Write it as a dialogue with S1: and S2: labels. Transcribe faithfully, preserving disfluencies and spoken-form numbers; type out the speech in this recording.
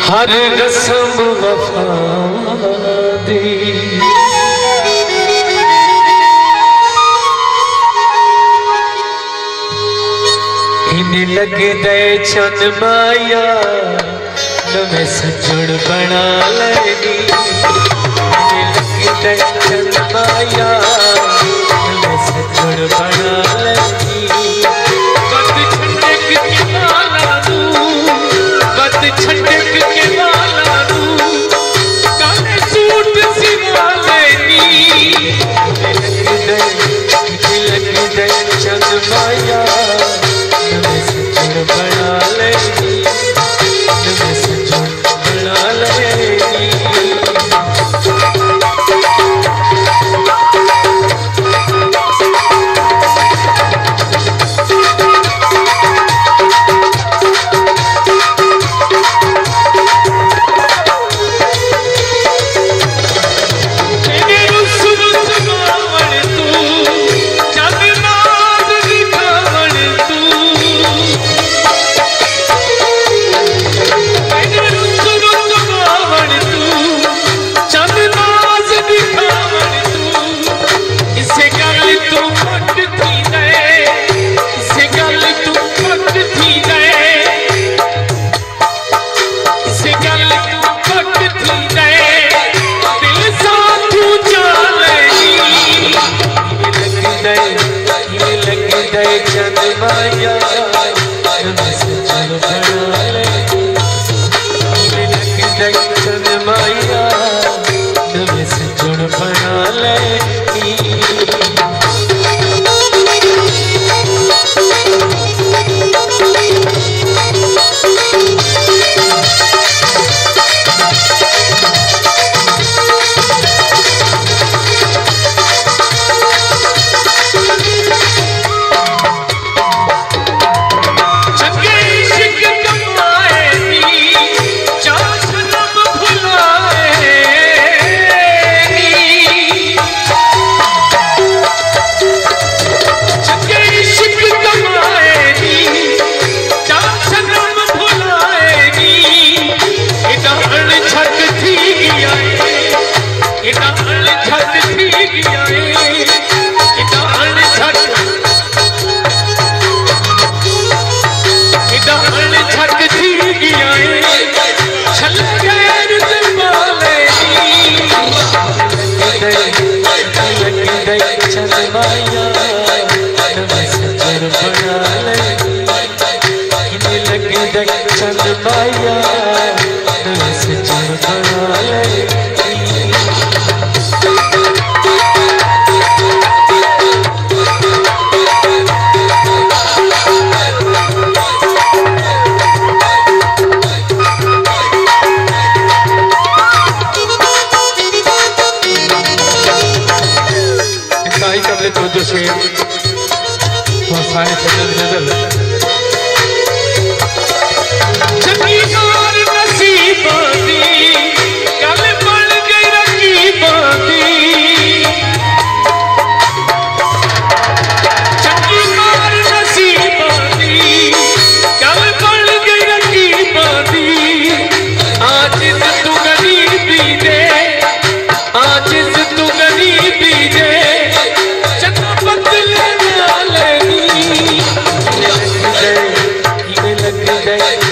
S1: हर रस्म वफा दी इन्हें लगे दे चंद माया नवे सजन बना लेनी इन्हें लगे दे चंद माया नवे सजन बना लेनी बत छंडक के वाला नू बत छंडक के वाला नू काले सूट सिवा लेनी इन्हें लगे दे इन्हें लगे दे चंद माया नवे सजन बना लेनी नवे सजन बना लेनी
S2: Day